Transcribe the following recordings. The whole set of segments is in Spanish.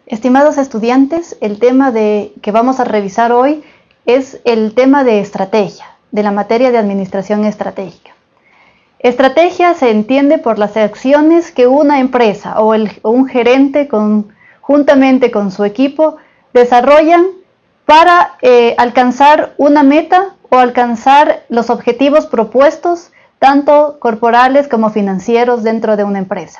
Estimados estudiantes, el tema que vamos a revisar hoy es el tema de estrategia, de la materia de administración estratégica. Estrategia se entiende por las acciones que una empresa o un gerente juntamente con su equipo desarrollan para alcanzar una meta o alcanzar los objetivos propuestos, tanto corporales como financieros dentro de una empresa.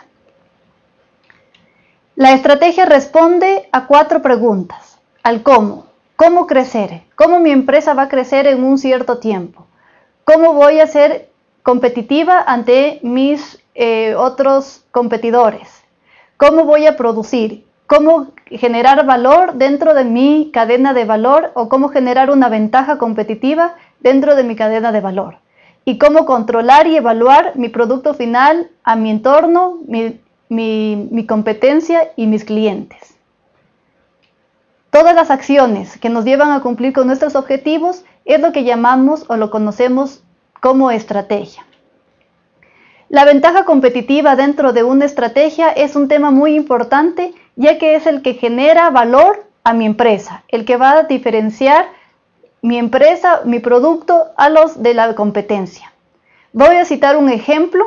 La estrategia responde a 4 preguntas, al cómo. ¿Cómo crecer? ¿Cómo mi empresa va a crecer en un cierto tiempo? ¿Cómo voy a ser competitiva ante mis otros competidores? ¿Cómo voy a producir? ¿Cómo generar valor dentro de mi cadena de valor o cómo generar una ventaja competitiva dentro de mi cadena de valor? Y cómo controlar y evaluar mi producto final a mi entorno, mi competencia y mis clientes. Todas las acciones que nos llevan a cumplir con nuestros objetivos es lo que llamamos o lo conocemos como estrategia. La ventaja competitiva dentro de una estrategia es un tema muy importante, ya que es el que genera valor a mi empresa, el que va a diferenciar mi empresa, mi producto a los de la competencia. Voy a citar un ejemplo.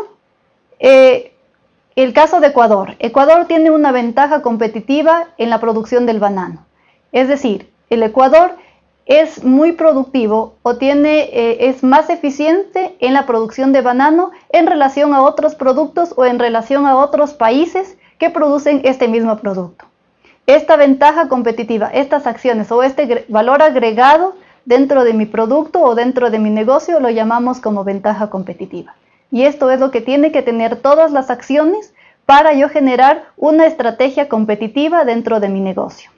El caso de Ecuador. Ecuador tiene una ventaja competitiva en la producción del banano. Es decir, el Ecuador es muy productivo o es más eficiente en la producción de banano en relación a otros productos o en relación a otros países que producen este mismo producto. Esta ventaja competitiva, estas acciones o este valor agregado dentro de mi producto o dentro de mi negocio lo llamamos como ventaja competitiva. Y esto es lo que tiene que tener todas las acciones para yo generar una estrategia competitiva dentro de mi negocio.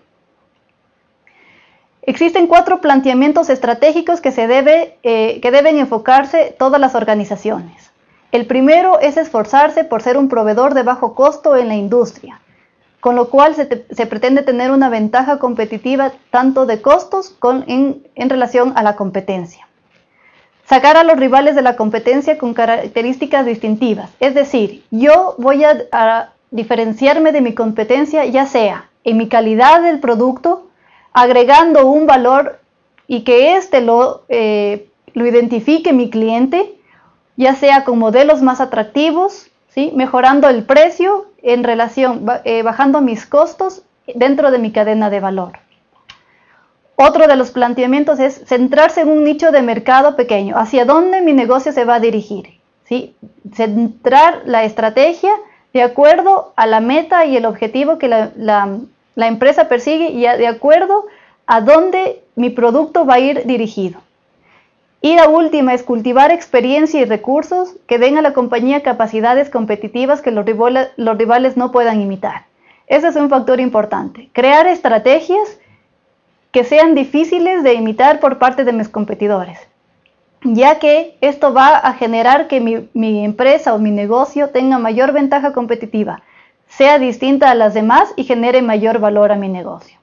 Existen 4 planteamientos estratégicos que deben enfocarse todas las organizaciones. El primero es esforzarse por ser un proveedor de bajo costo en la industria, con lo cual se pretende tener una ventaja competitiva tanto de costos en relación a la competencia. Sacar a los rivales de la competencia con características distintivas. Es decir, yo voy a diferenciarme de mi competencia ya sea en mi calidad del producto, agregando un valor y que éste lo identifique mi cliente, ya sea con modelos más atractivos, ¿sí? Mejorando el precio bajando mis costos dentro de mi cadena de valor. Otro de los planteamientos es centrarse en un nicho de mercado pequeño, hacia dónde mi negocio se va a dirigir, ¿sí? Centrar la estrategia de acuerdo a la meta y el objetivo que la empresa persigue y de acuerdo a dónde mi producto va a ir dirigido. Y la última es cultivar experiencia y recursos que den a la compañía capacidades competitivas que los rivales no puedan imitar. Ese es un factor importante. Crear estrategias que sean difíciles de imitar por parte de mis competidores, ya que esto va a generar que mi empresa o mi negocio tenga mayor ventaja competitiva, sea distinta a las demás y genere mayor valor a mi negocio.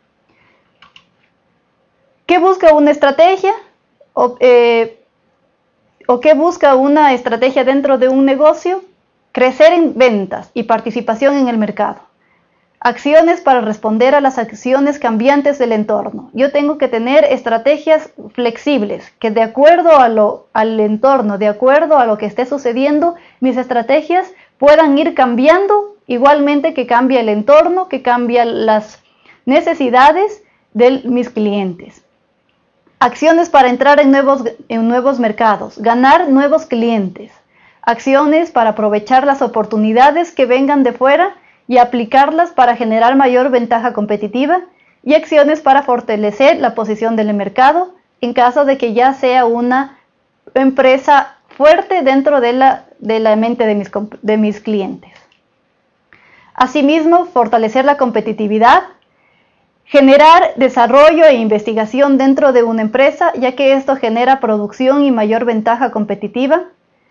¿Qué busca una estrategia? ¿O qué busca una estrategia dentro de un negocio? Crecer en ventas y participación en el mercado. Acciones para responder a las acciones cambiantes del entorno. Yo tengo que tener estrategias flexibles, que de acuerdo al entorno, de acuerdo a lo que esté sucediendo, mis estrategias puedan ir cambiando, igualmente que cambie el entorno, que cambian las necesidades de mis clientes. Acciones para entrar en nuevos mercados, ganar nuevos clientes. Acciones para aprovechar las oportunidades que vengan de fuera y aplicarlas para generar mayor ventaja competitiva, y acciones para fortalecer la posición del mercado en caso de que ya sea una empresa fuerte dentro de la mente de mis clientes. Asimismo, fortalecer la competitividad, generar desarrollo e investigación dentro de una empresa, ya que esto genera producción y mayor ventaja competitiva.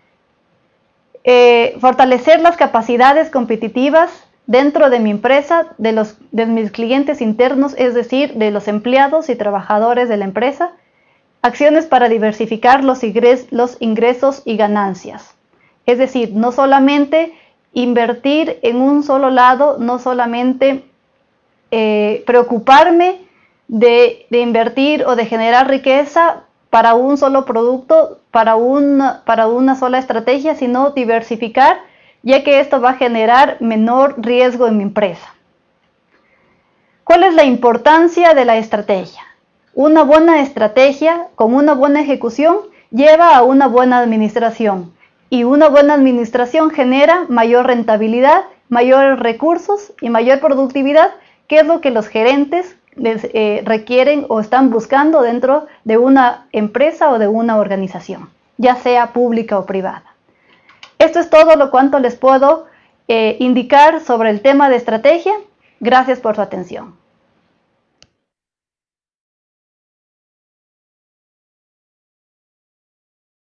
Fortalecer las capacidades competitivas dentro de mi empresa, de mis clientes internos, es decir, de los empleados y trabajadores de la empresa. Acciones para diversificar los ingresos y ganancias. Es decir, no solamente invertir en un solo lado, no solamente preocuparme de invertir o de generar riqueza para un solo producto, para una sola estrategia, sino diversificar, ya que esto va a generar menor riesgo en mi empresa. ¿Cuál es la importancia de la estrategia? Una buena estrategia con una buena ejecución lleva a una buena administración, y una buena administración genera mayor rentabilidad, mayores recursos y mayor productividad, que es lo que los gerentes requieren o están buscando dentro de una empresa o de una organización, ya sea pública o privada. Esto es todo lo cuanto les puedo indicar sobre el tema de estrategia. Gracias por su atención.